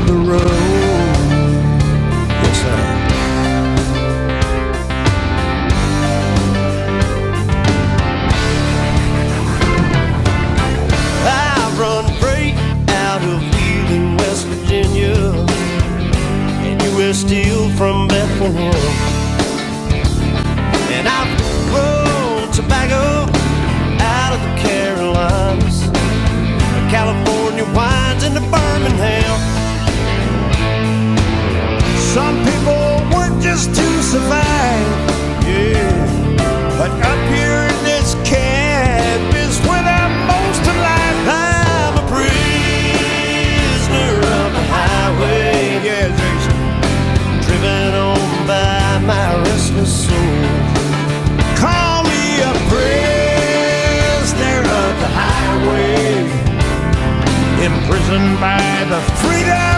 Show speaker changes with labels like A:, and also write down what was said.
A: the road. Yes, sir. I run freight out of Wheeling, West Virginia, and you were still from Bethlehem. And I've rolled tobacco out of the Carolinas, California wines into Birmingham. Some people work just to survive, yeah, but up here in this cab is when I'm most alive. I'm a prisoner of the highway, yeah, Jason, driven on by my restless soul. Call me a prisoner of the highway, imprisoned by the freedom